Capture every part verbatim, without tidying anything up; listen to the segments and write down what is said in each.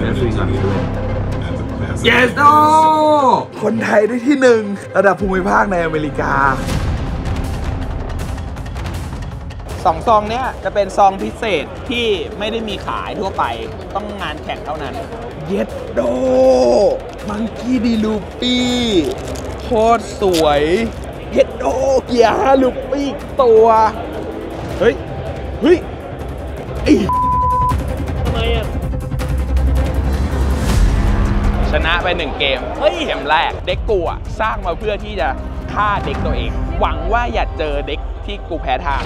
สวิงก่อนเยสโนคนไทยได้ที่หนึ่งระดับภูมิภาคในอเมริกาสองซองเนี้ยจะเป็นซองพิเศษที่ไม่ได้มีขายทั่วไปต้องงานแข่งเท่านั้นเย็ดโดมังกี้ดีลูปี้โคตรสวยเย็ดโดเกียร์ลูปี้ตัวเฮ้ยเฮ้ยไอ้ทำไมอ่ะชนะไปหนึ่งเกมเฮ้ยเกมแรกเด็กกูอ่ะสร้างมาเพื่อที่จะฆ่าเด็กตัวเองหวังว่าอย่าเจอเด็กที่กูแพ้ทาง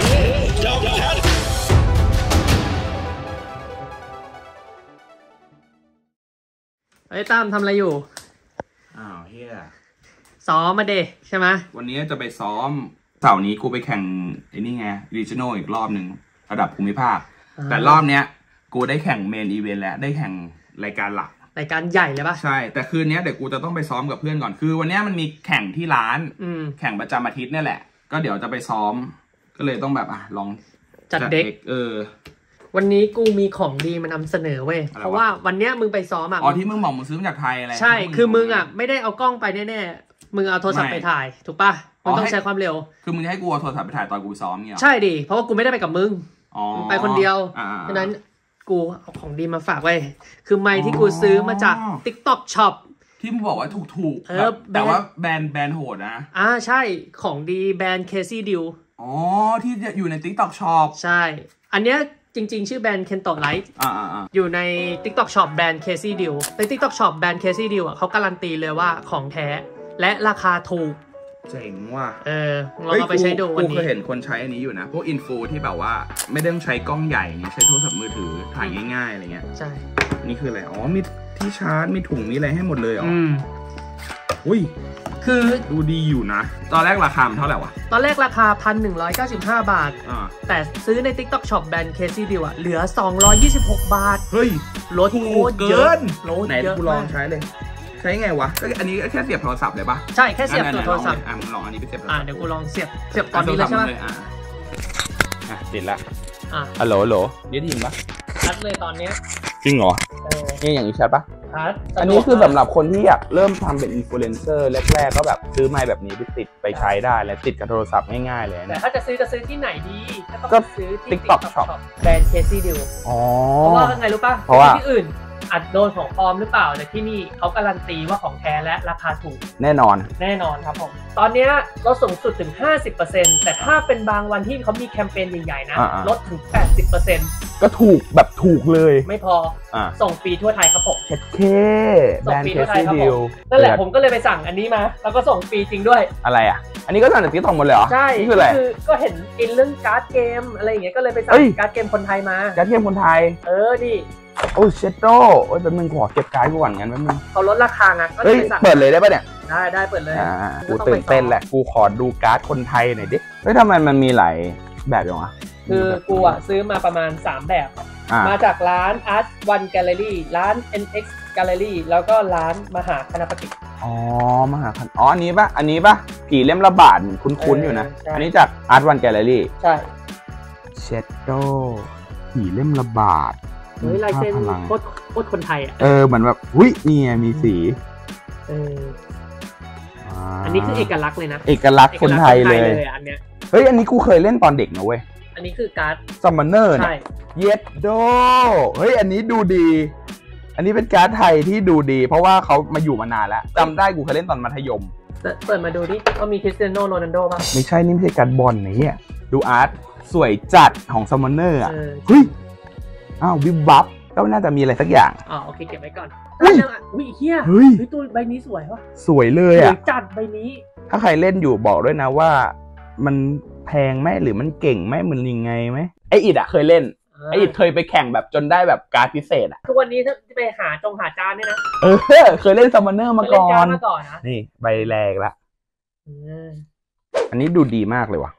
ไอ้ตั้มทำอะไรอยู่อ้าวเฮียซ้อมมาเดใช่ไหมวันนี้จะไปซ้อมเสาร์นี้กูไปแข่งไอ้นี่ไง regional อีกรอบหนึ่งระดับภูมิภาคแต่รอบเนี้ยกูได้แข่งเมนอีเวนต์แล้วได้แข่งรายการหลักรายการใหญ่เลยปะใช่แต่คืนนี้เดี๋ยวกูจะต้องไปซ้อมกับเพื่อนก่อนคือวันนี้มันมีแข่งที่ร้านแข่งประจำอาทิตย์นี่แหละก็เดี๋ยวจะไปซ้อมก็เลยต้องแบบอ่ะลองจัดเด็กเออวันนี้กูมีของดีมานำเสนอเว้ยเพราะว่าวันนี้มึงไปซ้อมอ่ะอ๋อที่มึงบอกมึงซื้อมาจากไทยอะไรใช่คือมึงอ่ะไม่ได้เอากล้องไปแน่ๆมึงเอาโทรศัพท์ไปถ่ายถูกปะมันต้องใช้ความเร็วคือมึงจะให้กูเอาโทรศัพท์ไปถ่ายตอนกูซ้อมเนี่ยใช่ดิเพราะว่ากูไม่ได้ไปกับมึงไปคนเดียวฉะนั้นกูเอาของดีมาฝากไว้คือไมค์ที่กูซื้อมาจาก TikTok Shop ที่มึงบอกว่าถูกๆแต่ว่าแบรนด์แบรนด์โหดนะอ่าใช่ของดีแบรนด์ Casey Deal อ๋อที่อยู่ใน TikTok Shop ใช่อันเนี้ยจริงๆชื่อแบรนด์ Kento Light อ่าอยู่ใน TikTok Shop แบรนด์ Casey Deal ใน TikTok Shop แบรนด์ Casey Deal อ่ะเขาการันตีเลยว่าของแท้และราคาถูกเจ๋งว่ะเออลองเอาไปใช้ดูวันนี้กูเคยเห็นคนใช้อันนี้อยู่นะพวกอินฟูที่แบบว่าไม่ต้องใช้กล้องใหญ่ใช้โทรศัพท์มือถือถ่ายง่ายๆอะไรเงี้ยใช่นี่คืออะไรอ๋อมีที่ชาร์จมีถุงมีอะไรให้หมดเลยอ๋ออุ้ยคือดูดีอยู่นะตอนแรกราคาเท่าไหร่วะตอนแรกราคา หนึ่งพันหนึ่งร้อยเก้าสิบห้า บาทแต่ซื้อใน TikTok Shop แบรนด์ Casey Deal อ่ะเหลือสองร้อยยี่สิบหกบาทเฮ้ยลดโคตรเยอะไหนกูลองใช้เลยใช้ไงวะก็อันนี้แค่เสียบโทรศัพท์เลยปะใช่แค่เสียบตัวโทรศัพท์อ่ะลองอันนี้ไปเสียบอ่ะเดี๋ยวกูลองเสียบเสียบตอนนี้เลยใช่ไหมอ่ะติดละอ่ะฮัลโหลฮัลโหลได้ยินปะชัดเลยตอนนี้จริงเหรอนี่อย่างนี้ชัดปะอันนี้คือสำหรับคนที่อยากเริ่มทำเป็นอินฟลูเอนเซอร์แรกๆก็แบบซื้อไมค์แบบนี้ไปติดไปใช้ได้และติดกับโทรศัพท์ง่ายๆเลยแต่ถ้าจะซื้อจะซื้อที่ไหนดีก็ซื้อ TikTok Shop แบรนด์ Casey Deal อ๋อเพราะว่าไงรู้ป่ะเพราะว่าที่อื่นอาจโดนของปลอมหรือเปล่าแต่ที่นี่เขาการันตีว่าของแท้และราคาถูกแน่นอนแน่นอนครับผมตอนนี้ลดสูงสุดถึง ห้าสิบเปอร์เซ็นต์ แต่ถ้าเป็นบางวันที่เขามีแคมเปญใหญ่ๆนะลดถึง แปดสิบเปอร์เซ็นต์ก็ถูกแบบถูกเลยไม่พอส่งฟรีทั่วไทยครับผมเช็ดเคส่งฟรีทั่วไทยครับผมนั่นแหละผมก็เลยไปสั่งอันนี้มาแล้วก็ส่งฟรีจริงด้วยอะไรอ่ะอันนี้ก็สั่งจากTikTokหมดเลยเหรอใช่คืออะไรก็เห็นอินเรื่องการ์ดเกมอะไรอย่างเงี้ยก็เลยไปสั่งการ์ดเกมคนไทยมาการ์ดเกมคนไทยเออดิโอ้เชดโดโอ้ยเป็นมึงขอเก็บการ์ดก่อนงั้นแป๊บนึงเขาลดราคาไงเฮ้ยเปิดเลยได้ป่ะเนี่ยได้ได้เปิดเลยอ่ากูตื่นเต้นแหละกูขอดูการ์ดคนไทยหน่อยดิเฮ้ยทำไมมันมีหลายแบบอย่างวะคือกูอ่ะซื้อมาประมาณสามแบบมาจากร้าน Art One Gallery ร้าน เอ็น เอ็กซ์ Gallery แล้วก็ร้านมหาคณปฏิอ๋อมหาคณอ๋ออันนี้ป่ะอันนี้ป่ะผีเล่มระบาดคุ้นๆอยู่นะอันนี้จาก Art One Gallery ใช่เชดโดผีเล่มระบาดเฮ้ยลายเส้นโคตรโคตรคนไทยอ่ะเออเหมือนแบบหุ้ยนี่ไงมีสีเอออันนี้คือเอกลักษณ์เลยนะเอกลักษณ์คนไทยเลยอันเนี้ยเฮ้ยอันนี้กูเคยเล่นตอนเด็กนะเว้ยอันนี้คือการ์ดซัมมอนเนอร์เนี่ยเย็ดโดเฮ้ยอันนี้ดูดีอันนี้เป็นการ์ดไทยที่ดูดีเพราะว่าเขามาอยู่มานานแล้วจำได้กูเคยเล่นตอนมัธยมเปิดมาดูดิว่ามีคริสเตียโนโรนัลโดป่ะไม่ใช่นี่ไม่ใช่การ์ดบอลนะเนี่ยดูอาร์ตสวยจัดของซัมมอนเนอร์อ่ะเฮ้ยอ้าววิบวับก็น่าจะมีอะไรสักอย่างอ๋อโอเคเก็บไว้ก่อนอุ้ยอุ้ยเฮียเฮ้ยตัวใบนี้สวยวะสวยเลยอ่ะสวยจัดใบนี้ถ้าใครเล่นอยู่บอกด้วยนะว่ามันแพงไหมหรือมันเก่งไหมมันยังไงไหมไออิดอ่ะเคยเล่นไออิดเคยไปแข่งแบบจนได้แบบการ์ดพิเศษอ่ะทุกวันนี้ถ้าไปหาจงหาจานเนี่ยนะเออเคยเล่นซัมมอนเนอร์มาก่อนนี่ใบแรกละอันนี้ดูดีมากเลยว่ะ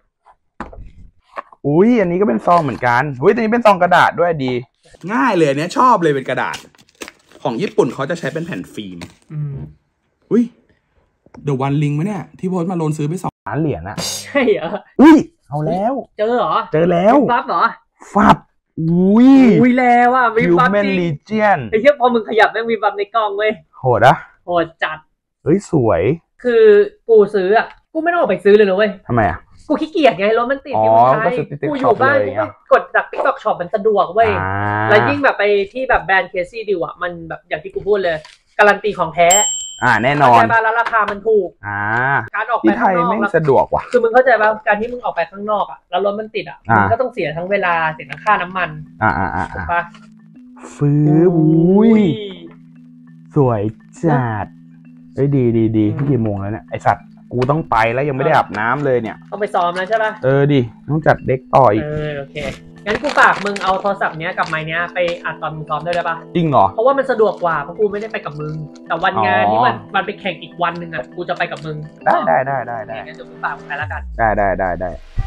อุ้ยอันนี้ก็เป็นซองเหมือนกันอุ้ยอันนี้เป็นซองกระดาษด้วยดีง่ายเลยเนี้ยชอบเลยเป็นกระดาษของญี่ปุ่นเขาจะใช้เป็นแผ่นฟิล์มอุ้ยเดอะวันลิงมั้ยเนี่ยที่โพสต์มาโลนซื้อไปสองล้านเหรียญอะใช่เหรออุ้ยเอาแล้วเจอเหรอเจอแล้วฟับเหรอฟับอุ้ยอุ้ยแล้วอ่ะวิบวับจริง Human Legion ไอ้เหี้ยพอมึงขยับแม่งวิบวับในกล้องเว้ยโหดอะโหดจัดเฮ้ยสวยคือกูซื้ออ่ะกูไม่ต้องออกไปซื้อเลยนะเว้ยทำไมอ่ะกูขี้เกียจไงรถมันติดอยู่ไทยกูอยู่บ้านกูก็กดจาก TikTok Shop มันสะดวกเว้ยแล้วยิ่งแบบไปที่แบบแบรนด์ Crazy Deal อ่ะมันแบบอย่างที่กูพูดเลยการันตีของแท้อ่าแน่นอนแต่บาแล้วราคามันถูกอ่าการออกไปข้างนอกไม่สะดวกว่ะคือมึงเข้าใจป่ะการที่มึงออกไปข้างนอกอ่ะแล้วรถมันติดอ่ะมึงก็ต้องเสียทั้งเวลาเสียทั้งค่าน้ำมันอ่าอ่าอ่าถูกป่ะฟื้นอุ้ยสวยจัดเฮ้ยดีดีดีที่กี่โมงแล้วเนี่ยไอสัตว์กูต้องไปแล้วยังไม่ได้อาบน้ำเลยเนี่ยต้องไปซ้อมแล้วใช่ป่ะเออดิต้องจัดเด็กต่ออีกเออโอเคงั้นกูฝากมึงเอาโทรศัพท์เนี้ยกับไมค์เนี้ยไปอัดตอนมึงซ้อมได้ไหมป่ะจริงเหรอเพราะว่ามันสะดวกกว่าเพราะกูไม่ได้ไปกับมึงแต่วันงานที่มันมันไปแข่งอีกวันหนึ่งอ่ะกูจะไปกับมึงได้ได้ได้ได้ได้งั้นเดี๋ยวกูฝากไปแล้วกันได้ได้ได้ได้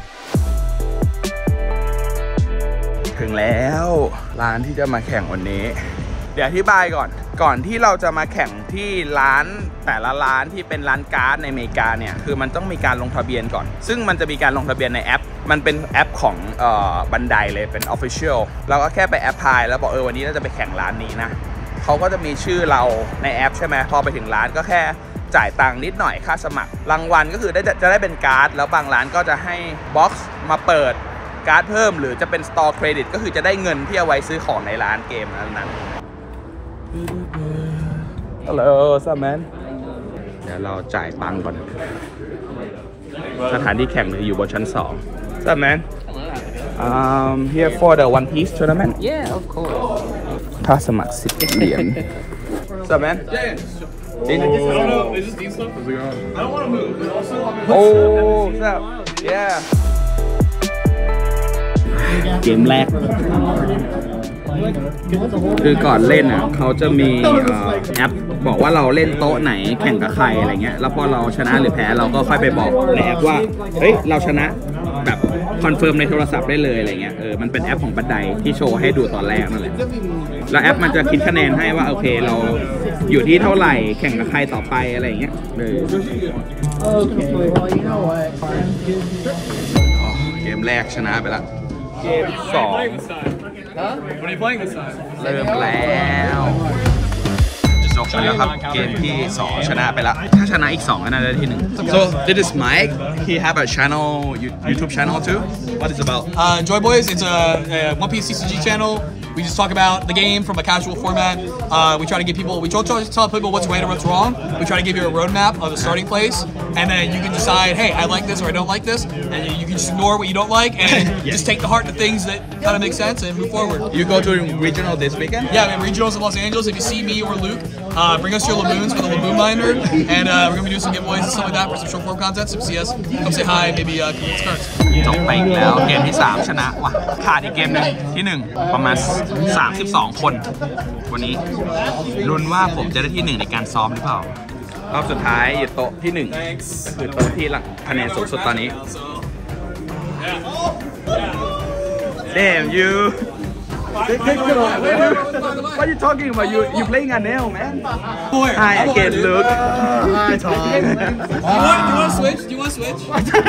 ถึงแล้วร้านที่จะมาแข่งวันนี้เดี๋ยวอธิบายก่อนก่อนที่เราจะมาแข่งที่ร้านแต่ละร้านที่เป็นร้านการ์ดในอเมริกาเนี่ยคือมันต้องมีการลงทะเบียนก่อนซึ่งมันจะมีการลงทะเบียนในแอปมันเป็นแอปของเอ่อบันไดเลยเป็น Official เราก็แค่ไปแอปพลายแล้วบอกเออวันนี้เราจะไปแข่งร้านนี้นะเขาก็จะมีชื่อเราในแอปใช่ไหมพอไปถึงร้านก็แค่จ่ายตังค์นิดหน่อยค่าสมัครรางวัลก็คือได้จะได้เป็นการ์ดแล้วบางร้านก็จะให้บ็อกซ์มาเปิดการ์ดเพิ่มหรือจะเป็น Store Credit ก็คือจะได้เงินที่เอาไว้ซื้อของในร้านเกมนั้นฮัลโหลซัมแมนเดี๋ยวเราจ่ายตังค์ก่อนสถานที่แข่งอยู่บนชั้นสองซัมแมน um here for the One Piece tournament yeah of course ถ้าสมัครสิบเหรียญซัมแมน I don't know. They just need stuff. I don't want to move. Oh, what's up? Yeah. เกมแรกคือก่อนเล่นอ่ะเขาจะมีแอปบอกว่าเราเล่นโต๊ะไหนแข่งกับใครอะไรเงี้ยแล้วพอเราชนะหรือแพ้เราก็ค่อยไปบอกในแอปว่าเฮ้ยเราชนะแบบคอนเฟิร์มในโทรศัพท์ได้เลยอะไรเงี้ยเออมันเป็นแอปของบันไดที่โชว์ให้ดูตอนแรกนั่นแหละแล้วแอปมันจะคิดคะแนนให้ว่าโอเคเราอยู่ที่เท่าไหร่แข่งกับใครต่อไปอะไรเงี้ยเออเกมแรกชนะไปแล้วเกมสองเริ่มแล้วจบไปแล้วครับเกมที่สองชนะไปแล้วถ้าชนะอีกสองก็น่าจะได้ที่หนึ่ง So this is Mike. He have a channel YouTube channel too. What is it about? Uh, Joy Boys. It's a, a One Piece C C G channel. We just talk about the game from a casual format. Uh, we try to give people, we try to tell people what's right or what's wrong. We try to give you a roadmap of the starting place, and then you can decide, hey, I like this or I don't like this, and you can just ignore what you don't like and yeah. just take to heart the things that kind of make sense and move forward. You go to regional this weekend? Yeah, we have regionals in Los Angeles. If you see me or Luke, uh, bring us your Laboons for the Laboon Binder, and uh, we're gonna be doing some giveaways and stuff like that for some short form content. So if you see us, come say hi, maybe uh, come get cards. จบไปอีกแล้วเกมที่สามชนะว่ะขาดอีกเกมนึงที่หนึ่งประมาณสามสิบสองคนวันนี้ลุ้นว่าผมจะได้ที่หนึ่งในการซ้อมหรือเปล่ารอบสุดท้ายอยู่โต๊ะที่หนึ่งก็คือโต๊ะที่หลังคะแนนสูงสุดตอนนี้ Damn you What are you talking about? You you playing a nail, man? Hi again, Luke. Hi, Tom. You want you want to switch? Do you want to switch?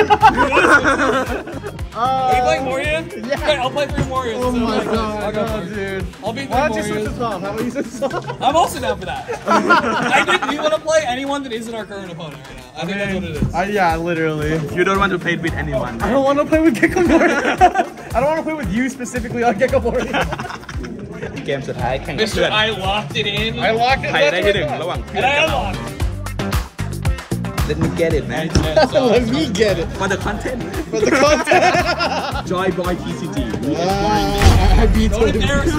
Uh, Are you playing Moria? Yeah. Okay, I'll play three Morias. Oh so my like, god, I'll go god, first. dude. I'll be three Why don't Morias. you switch this off? How about you switch this off? I'm also down for that. I think we want to play anyone that isn't our current opponent right now. I, I think mean, that's what it is. Uh, yeah, literally. You don't want to play with anyone. I don't want to play with Gekomori. I don't want to play with you specifically on Gekomori. เกมสุดท้ายแข่งกับ Mister I locked it in. I locked it. ใครได้ที่หนึ่งระหว่างเพื่อนกับเรา Let me get it, man. Let me get it. For the content. For the content. Joy Boy T C G. Uh, I beat him. Derek.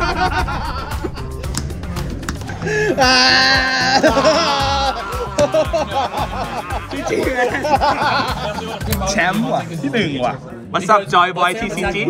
แชมป์ว่ะที่หนึ่งว่ะมาซับ Joy Boy T C G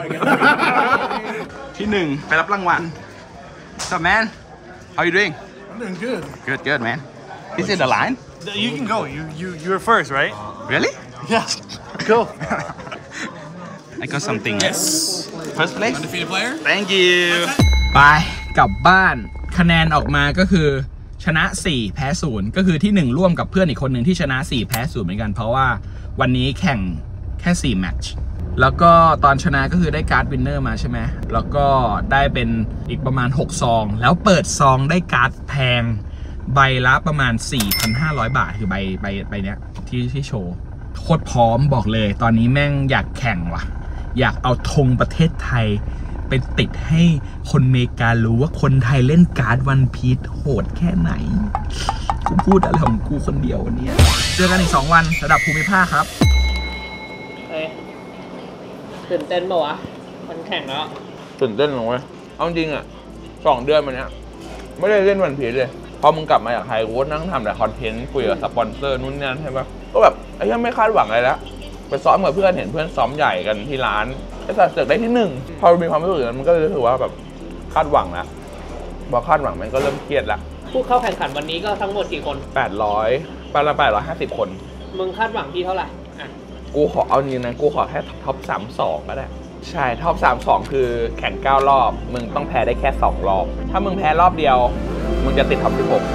ที่หนึ่งไปรับรางวัล So man, how you doing? I'm doing good. Good, good, man. Is it the line? You can go. You you you were first, right? Really? Yeah. Go. I got something. Yes. First place. Undefeated player. Thank you. ไปกลับบ้านคะแนนออกมาก็คือชนะสี่แพ้ศูนย์ก็คือที่หนึ่งร่วมกับเพื่อนอีกคนหนึ่งที่ชนะสี่แพ้ศูนย์เหมือนกันเพราะว่าวันนี้แข่งแค่สี่แมตช์แล้วก็ตอนชนะก็คือได้การ์ดวินเนอร์มาใช่ไหมแล้วก็ได้เป็นอีกประมาณหกซองแล้วเปิดซองได้การ์ดแพงใบละประมาณ สี่พันห้าร้อย บาทคือใบใบใบเนี้ยที่ที่โชว์โคตรพร้อมบอกเลยตอนนี้แม่งอยากแข่งว่ะอยากเอาธงประเทศไทยไปติดให้คนอเมริการู้ว่าคนไทยเล่นการ์ดวันพีชโหดแค่ไหนกูพูดอะไรของกูคนเดียววันนี้เจอกันอีกสองวันระดับภูมิภาคครับเฮ้ยตื่นเต้นป่าวะมันแข่งแล้วตื่นเต้นลงไหมเอาจริงอ่ะสองเดือนมาเนี้ยไม่ได้เล่นวันพีชเลยพอมึงกลับมาจากไทยกูก็นั่งทำแต่คอนเทนต์คุยกับสปอนเซอร์นู่นนี่นั่นใช่ปะก็แบบไอ้ยังไม่คาดหวังอะไรแล้วไปซ้อมกับเพื่อนเห็นเพื่อนซ้อมใหญ่กันที่ร้านไอ้สัตว์เสือกได้ที่หนึ่งพอมีความรู้สึกนั้นมันก็เลยรู้สึกว่าแบบคาดหวังแล้วพอคาดหวังมันก็เริ่มเครียดแล้วผู้เข้าแข่งขันวันนี้ก็ทั้งหมดกี่คนแปดร้อยประมาณแปดร้อยห้าสิบคนมึงคาดหวังที่เท่าไหร่อ่ะกูขอเอาจริงนะกูขอแค่ท็อปสามสองก็ได้ใช่ท็อปสามสองคือแข่งเก้ารอบมึงต้องแพ้ได้แค่สองรอบถ้ามึงแพ้รอบเดียวมึงจะติดท็อปสิบหก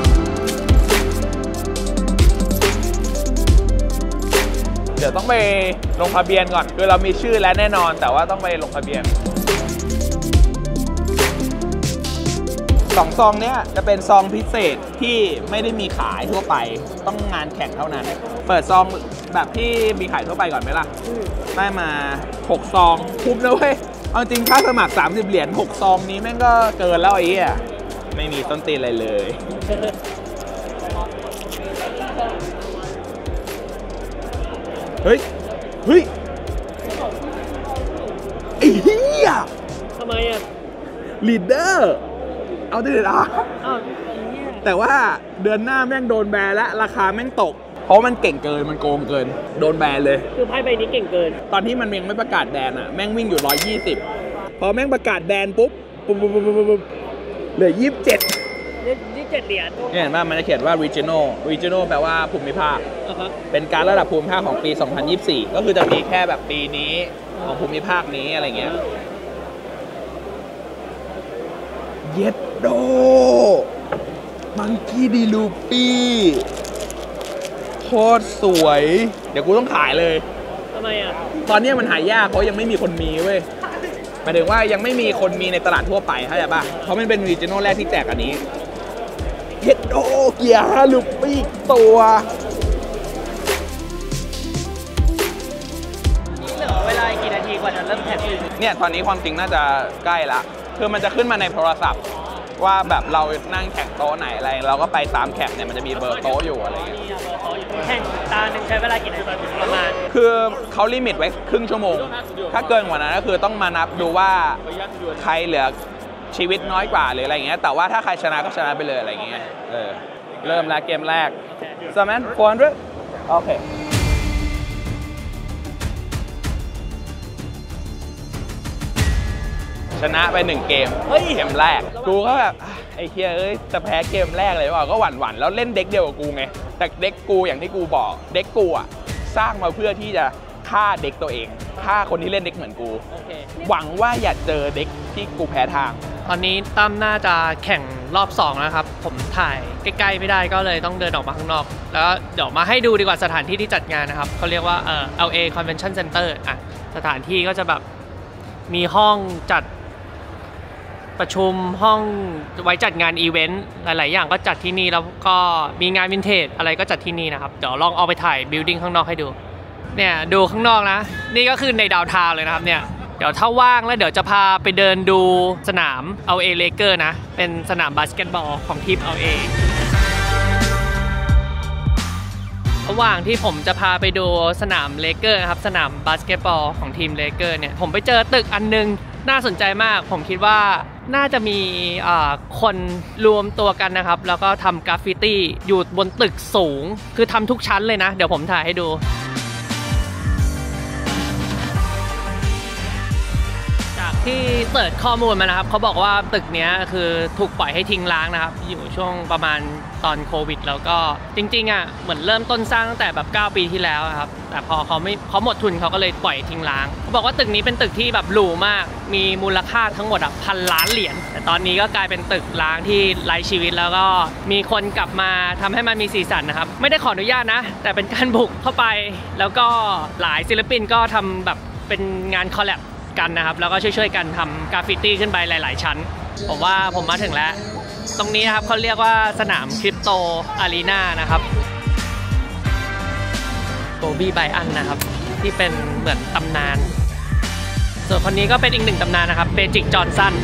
เดี๋ยวต้องไปลงทะเบียนก่อนคือเรามีชื่อแล้วแน่นอนแต่ว่าต้องไปลงทะเบียนสองซองเนี้ยจะเป็นซองพิเศษที่ไม่ได้มีขายทั่วไปต้องงานแข่งเท่านั้นเปิดซองแบบที่มีขายทั่วไปก่อนไหมล่ะได้มาหกซองคุ้มนะเว้ยเอาจริงค่าสมัครสามสิบเหรียญหกซองนี้แม่งก็เกินแล้วไอ้เหี้ยไม่มีต้นตีนอะไรเลยเฮ้ยเฮ้ยไอ้เหี้ยทำไมอ่ะลีดเดอร์เอาได้เลยนะแต่ว่าเดือนหน้าแม่งโดนแบนและราคาแม่งตกเพราะมันเก่งเกินมันโกงเกินโดนแบนเลยคือไพ่ใบนี้เก่งเกินตอนที่มันยังไม่ประกาศแบนอ่ะแม่งวิ่งอยู่หนึ่งร้อยยี่สิบพอแม่งประกาศแบนปุ๊บปุ๊บปุ๊บปุ๊บปุ๊บเหลือยี่สิบเจ็ดยี่สิบเจ็ดเหรียญเนี่ยเห็นป่ะมันจะเขียนว่า regional regional แปลว่าภูมิภาคเป็นการระดับภูมิภาคของปีสองพันยี่สิบสี่ก็คือจะมีแค่แบบปีนี้ของภูมิภาคนี้อะไรเงี้ยเย็ดโดมังกี้ดีลูปี้โคตรสวยเดี๋ยวกูต้องขายเลยทำไมอ่ะตอนนี้มันหายากเพราะยังไม่มีคนมีเว้ยหมายถึงว่ายังไม่มีคนมีในตลาดทั่วไปเข้าใจป่ะเพราะมันเป็นรีจิโนแรกที่แจกอันนี้เย็ดโดเกียร์ลูปี้ตัวเหลือเวลากี่นาทีกว่าจะเริ่มแข่งเนี่ยตอนนี้ความจริงน่าจะใกล้ละคือมันจะขึ้นมาในโทรศัพท์ว่าแบบเรานั่งแข่งโต๊ะไหนอะไรเราก็ไปตามแข่งเนี่ยมันจะมีเบอร์โต๊ะอยู่อะไรเงี้ยแข่งตาหนึ่งใช้เวลากี่นาทีประมาณคือเขาลิมิตไว้ครึ่งชั่วโมงถ้าเกินกว่านั้นก็คือต้องมานับดูว่าใครเหลือชีวิตน้อยกว่าหรืออะไรเงี้ยแต่ว่าถ้าใครชนะก็ชนะไปเลยอะไรเงี้ยเออเริ่มแล้วเกมแรกสแมนโฟร์ฮันเดรดโอเคชนะไปหนึ่งเกมเฮ้ยเกมแรกกูก็แบบไอ้เหี้ยเอ้ยจะแพ้เกมแรกเลยว่ะก็หวั่นหวั่นแล้วเล่นเด็กเดียวกับกูไงแต่เด็กกูอย่างที่กูบอกเด็กกูอ่ะสร้างมาเพื่อที่จะฆ่าเด็กตัวเองฆ่าคนที่เล่นเด็กเหมือนกูหวังว่าอย่าเจอเด็กที่กูแพ้ทางตอนนี้ตั้มน่าจะแข่งรอบสองแล้วครับผมถ่ายใกล้ๆไม่ได้ก็เลยต้องเดินออกมาข้างนอกแล้วเดี๋ยวมาให้ดูดีกว่าสถานที่ที่จัดงานนะครับเขาเรียกว่าเอ่อ แอล เอ Convention Center อ่ะสถานที่ก็จะแบบมีห้องจัดประชุมห้องไว้จัดงานอีเวนต์หลายๆอย่างก็จัดที่นี่แล้วก็มีงานวินเทจอะไรก็จัดที่นี่นะครับเดี๋ยวลองเอาไปถ่ายบิลดิ้งข้างนอกให้ดูเนี่ยดูข้างนอกนะนี่ก็คือในดาวน์ทาวน์เลยนะครับเนี่ยเดี๋ยวถ้าว่างแล้วเดี๋ยวจะพาไปเดินดูสนาม แอล เอ Lakers นะเป็นสนามบาสเกตบอลของทีม แอล เอ ระหว่างที่ผมจะพาไปดูสนามเลเกอร์นะครับสนามบาสเกตบอลของทีมเลเกอร์เนี่ยผมไปเจอตึกอันนึงน่าสนใจมากผมคิดว่าน่าจะมีคนรวมตัวกันนะครับแล้วก็ทำกราฟฟิตี้อยู่บนตึกสูงคือทำทุกชั้นเลยนะเดี๋ยวผมถ่ายให้ดูจากที่เสิร์ชข้อมูลมานะครับเขาบอกว่าตึกนี้คือถูกปล่อยให้ทิ้งร้างนะครับอยู่ช่วงประมาณตอนโควิดแล้วก็จริงๆอ่ะเหมือนเริ่มต้นสร้างตั้งแต่แบบเก้าปีที่แล้วครับแต่พอเขาไม่เขาหมดทุนเขาก็เลยปล่อยทิ้งร้างเขาบอกว่าตึกนี้เป็นตึกที่แบบหรูมากมีมูลค่าทั้งหมดอ่ะพันล้านเหรียญแต่ตอนนี้ก็กลายเป็นตึกร้างที่ไร้ชีวิตแล้วก็มีคนกลับมาทำให้มันมีสีสันนะครับไม่ได้ขออนุญาตนะแต่เป็นการบุกเข้าไปแล้วก็หลายศิลปินก็ทำแบบเป็นงานคอลแลบกันนะครับแล้วก็ช่วยๆกันทำกราฟฟิตี้ขึ้นไปหลายๆชั้นผมว่าผมมาถึงแล้วตรงนี้นะครับเขาเรียกว่าสนามคริปโตอารีนานะครับโกบี้ไบอันนะครับที่เป็นเหมือนตำนานส่วนคนนี้ก็เป็นอีกหนึ่งตำนานนะครับเบจิกจอห์นสัน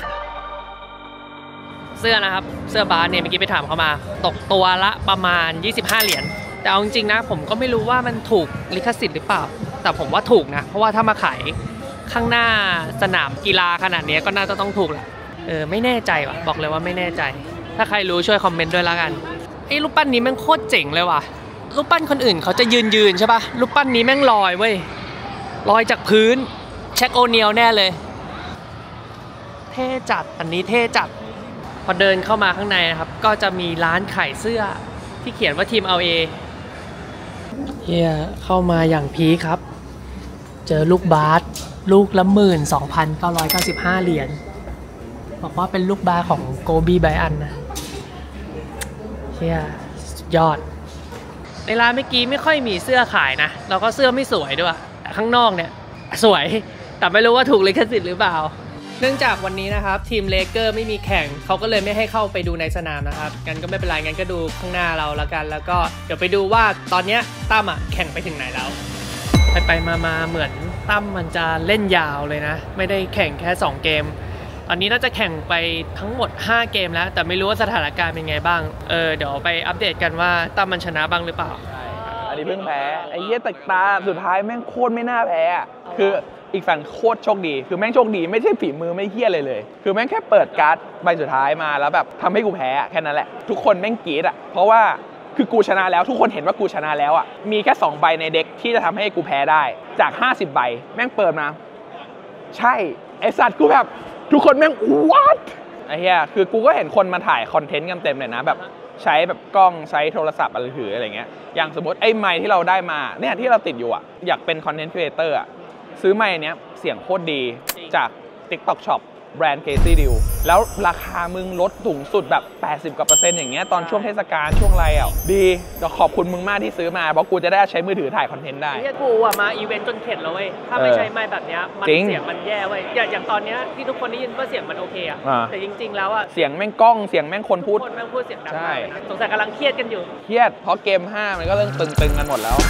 เสื้อนะครับเสื้อบาสเนี่ยเมื่อกี้ไปถามเขามาตกตัวละประมาณยี่สิบห้าเหรียญแต่เอาจริงๆนะผมก็ไม่รู้ว่ามันถูกลิขสิทธิ์หรือเปล่าแต่ผมว่าถูกนะเพราะว่าถ้ามาขายข้างหน้าสนามกีฬาขนาดนี้ก็น่าจะต้องถูกแหละเออไม่แน่ใจว่ะบอกเลยว่าไม่แน่ใจถ้าใครรู้ช่วยคอมเมนต์ด้วยแล้วกันไอ้รูปปั้นนี้แม่งโคตรเจ๋งเลยว่ะรูปปั้นคนอื่นเขาจะยืนยืนใช่ป่ะรูปปั้นนี้แม่งลอยเว้ยลอยจากพื้นแช็คโอเนียลแน่เลยเท่จัดอันนี้เท่จัดพอเดินเข้ามาข้างในนะครับก็จะมีร้านขายเสื้อที่เขียนว่าทีม แอล เอ เฮียเข้ามาอย่างพีคครับเจอลูกบาสลูกละหมื่นสองพันเก้าร้อยเก้าสิบห้าเหรียญบอกว่าเป็นลูกบาสของโกบี้ไบอันนะเฮียสุดยอดในร้านเมื่อกี้ไม่ค่อยมีเสื้อขายนะแล้วก็เสื้อไม่สวยด้วยแต่ข้างนอกเนี่ยสวยแต่ไม่รู้ว่าถูกลิขสิทธิ์หรือเปล่าเนื่องจากวันนี้นะครับทีมเลเกอร์ไม่มีแข่งเขาก็เลยไม่ให้เข้าไปดูในสนามนะครับงั้นก็ไม่เป็นไรงั้นก็ดูข้างหน้าเราแล้วกันแล้วก็เดี๋ยวไปดูว่าตอนนี้ตั้มอ่ะแข่งไปถึงไหนแล้วไปไปมามาเหมือนตั้มมันจะเล่นยาวเลยนะไม่ได้แข่งแค่สองเกมตอนนี้น่าจะแข่งไปทั้งหมดห้าเกมแล้วแต่ไม่รู้ว่าสถานการณ์เป็นไงบ้างเออเดี๋ยวไปอัปเดตกันว่าตั้มมันชนะบ้างหรือเปล่าอันนี้เพิ่งแพ้ไอ้เหี้ยตึกตาสุดท้ายแม่งโคตรไม่น่าแพ้คืออีกฝั่งโคตรโชคดีคือแม่งโชคดีไม่ใช่ฝีมือไม่เหี้ยเลยเลยคือแม่งแค่เปิดการ์ดใบสุดท้ายมาแล้วแบบทำให้กูแพ้แค่นั้นแหละทุกคนแม่งกรี๊ดอ่ะเพราะว่าคือกูชนะแล้วทุกคนเห็นว่ากูชนะแล้วอ่ะมีแค่สองใบในเด็กที่จะทำให้กูแพ้ได้จากห้าสิบใบแม่งเปิดมาใช่ไอสัตว์กูแบบทุกคนแม่ง what ไอ้เหี้ยคือกูก็เห็นคนมาถ่ายคอนเทนต์กันเต็มเลยนะแบบใช้แบบกล้องใช้โทรศัพท์อะไรถืออะไรเงี้ยอย่างสมมติไอ้ไมค์ที่เราได้มาเนี่ยที่เราติดอยู่อ่ะอยากเป็นคอนเทนต์ครีเอเตอร์อ่ะซื้อไมค์เนี้ยเสียงโคตรดีจาก TikTok Shop แบรนด์ Casey Deal แล้วราคามึงลดสูงสุดแบบแปดสิบกว่าเปอร์เซ็นต์อย่างเงี้ยตอนช่วงเทศกาลช่วงไรอ่ะดีเดี๋ยวขอบคุณมึงมากที่ซื้อมาเพราะกูจะได้ใช้มือถือถ่ายคอนเทนต์ได้เนี่ยกูอ่ะมาอีเวนต์จนเข็ดแล้วเว้ยถ้าไม่ใช้ไมค์แบบเนี้ยมันเสียงมันแย่เว้ยอย่างอย่างตอนเนี้ยที่ทุกคนได้ยินว่าเสียงมันโอเคอ่ะแต่จริงๆแล้วอ่ะเสียงแม่งกล้องเสียงแม่งคนพูดคนแม่งพูดเสียงดังมากสงสัยกำลังเครียดกันอยู่เครียดเพราะเกมห้ามันก็เริ่มตึงๆกันหมดแล้ว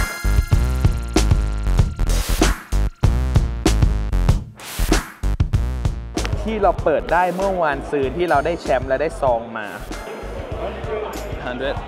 ที่เราเปิดได้เมื่อวานซืนที่เราได้แชมป์และได้ซองมาhundred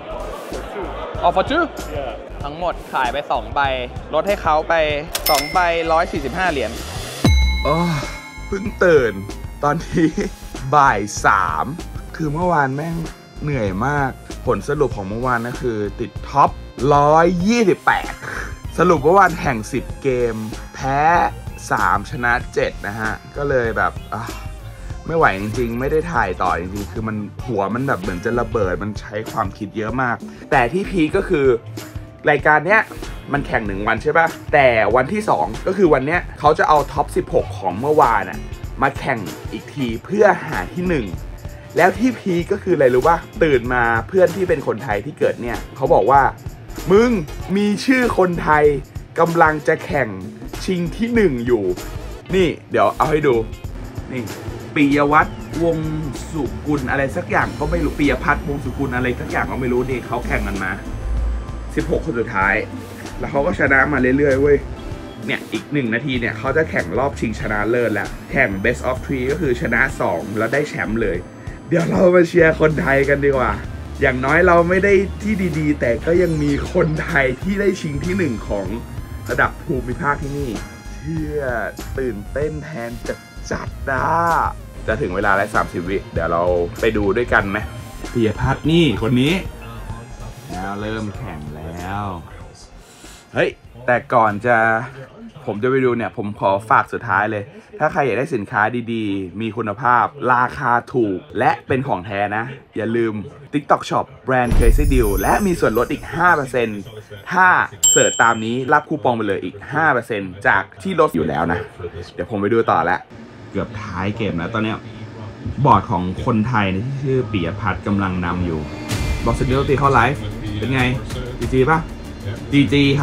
oh for two ทั้งหมดขายไปสองใบลดให้เขาไปสองใบหนึ่งร้อยสี่สิบห้าเหรียญโอ้เพิ่งตื่นตอนนี้บ่ายสามคือเมื่อวานแม่งเหนื่อยมากผลสรุปของเมื่อวานก็คือติดท็อปหนึ่งร้อยยี่สิบแปดสรุปเมื่อวานแข่งสิบเกมแพ้สามชนะเจ็ดนะฮะก็เลยแบบไม่ไหวจริงๆไม่ได้ถ่ายต่อจริงๆคือมันหัวมันแบบเหมือนจะระเบิดมันใช้ความคิดเยอะมากแต่ที่พีก็คือรายการเนี้ยมันแข่งหนึ่งวันใช่ป่ะแต่วันที่สองก็คือวันเนี้ยเขาจะเอาท็อปสิบหกของเมื่อวานน่ะมาแข่งอีกทีเพื่อหาที่หนึ่งแล้วที่พีก็คืออะไรรู้ป่ะตื่นมาเพื่อนที่เป็นคนไทยที่เกิดเนี่ยเขาบอกว่ามึงมีชื่อคนไทยกำลังจะแข่งชิงที่หนึ่งอยู่นี่เดี๋ยวเอาให้ดูนี่ปิยวัฒน์วงสุกุลอะไรสักอย่างก็ไม่รู้ปิยพัฒน์วงสุกุลอะไรสักอย่างก็ไม่รู้นี่เขาแข่งกันมาสิบหกคนสุดท้ายแล้วเขาก็ชนะมาเรื่อยๆเว้ยเนี่ยอีกหนึ่งนาทีเนี่ยเขาจะแข่งรอบชิงชนะเลิศแล้วแข่ง best of three ก็คือชนะสองแล้วได้แชมป์เลยเดี๋ยวเรามาเชียร์คนไทยกันดีกว่าอย่างน้อยเราไม่ได้ที่ดีๆแต่ก็ยังมีคนไทยที่ได้ชิงที่หนึ่งของระดับภูมิภาคที่นี่เชื่อตื่นเต้นแทนจัดจัดนะจะถึงเวลาแล้วสามสิบวิเดี๋ยวเราไปดูด้วยกันไหมปิยพัฒน์นี่คนนี้แล้วเริ่มแข่งแล้วเฮ้ยแต่ก่อนจะผมจะไปดูเนี่ยผมขอฝากสุดท้ายเลยถ้าใครอยากได้สินค้าดีๆมีคุณภาพราคาถูกและเป็นของแท้นะอย่าลืม TikTok Shop แบรนด์ Casey Deal และมีส่วนลดอีก ห้าเปอร์เซ็นต์ ถ้าเสิร์ชตามนี้รับคูปองไปเลยอีก ห้าเปอร์เซ็นต์ จากที่ลดอยู่แล้วนะเดี๋ยวผมไปดูต่อแล้วเกือบท้ายเกมแล้วตอนนี้บอร์ดของคนไทยที่ชื่อปิยพัฒน์กำลังนำอยู่บอกสเกลตีเข้าไลฟ์เป็นไง จี จี ป่ะ จี จี ครับ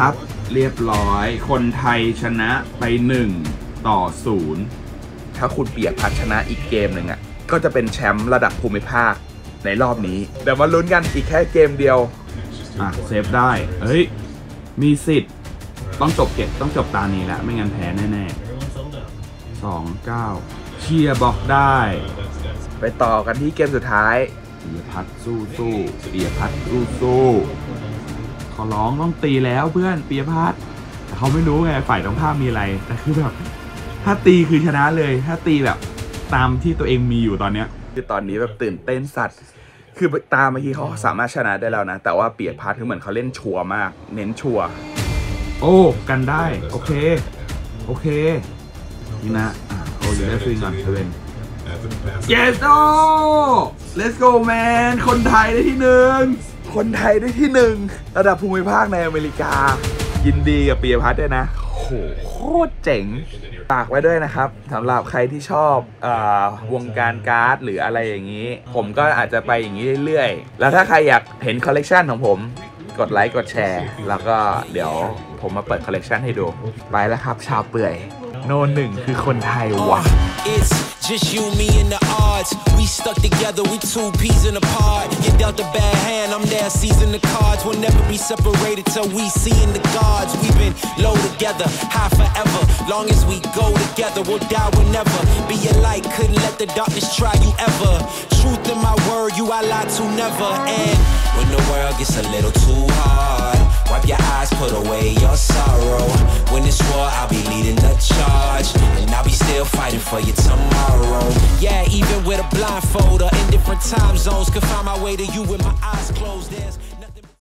เรียบร้อยคนไทยชนะไปหนึ่งต่อศูนย์ถ้าคุณเปียกพัฒชนะอีกเกมหนึ่งอ่ะก็จะเป็นแชมป์ระดับภูมิภาคในรอบนี้เดี๋ยวมาลุ้นกันอีกแค่เกมเดียวอ่ะเซฟได้เฮ้ยมีสิทธิ์ต้องจบเก็บต้องจบตานี้แหละไม่งั้นแพ้แน่ๆสองเก้าเชียร์บอกได้ไปต่อกันที่เกมสุดท้ายปียพัฒน์สู้สู้ปียพัฒน์สู้สู้ขอร้องต้องตีแล้วเพื่อนปียพัฒน์แต่เขาไม่รู้ไงฝ่ายตรงข้ามมีอะไรแต่คือแบบถ้าตีคือชนะเลยถ้าตีแบบตามที่ตัวเองมีอยู่ตอนเนี้ยคือตอนนี้แบบตื่นเต้นสัตว์คือตามเมื่อกี้เขาสามารถชนะได้แล้วนะแต่ว่าปียพัฒน์คือเหมือนเขาเล่นชัวร์มากเน้นชัวร์โอ้กันได้โอเคโอเคนี่นะอ่ะโอ้ยได้ฟรีก่อนเซเว่น yes oh let's go man คนไทยได้ที่หนึ่งคนไทยได้ที่หนึ่งระดับภูมิภาคในอเมริกายินดีกับปียพัฒน์ด้วยนะโหโคตรเจ๋งฝากไว้ด้วยนะครับสำหรับใครที่ชอบเอ่อวงการการ์ดหรืออะไรอย่างนี้ผมก็อาจจะไปอย่างนี้เรื่อยๆแล้วถ้าใครอยากเห็นคอลเลกชันของผมกดไลค์กดแชร์แล้วก็เดี๋ยวผมมาเปิดคอลเลกชันให้ดูไปแล้วครับชาวเปื่อยโนหนึ่งคือคนไทยวะ It's just you, me, and the odds. We stuck together, we two peas in a pod. You dealt a bad hand, I'm there seizing the cards. We'll never be separated till we see in the gods. We've been low together, high forever. Long as we go together, we'll die whenever. Be a light, couldn't let the darkness try you ever. Truth in my word, you I lie to never. And when the world gets a little too hard, wipe your eyes, put away your sorrow. When it's war, I'll be leading the charge, and I'll be still fighting for you tomorrow. Yeah, even with a blindfold or in different time zones, could find my way to you with my eyes closed. There's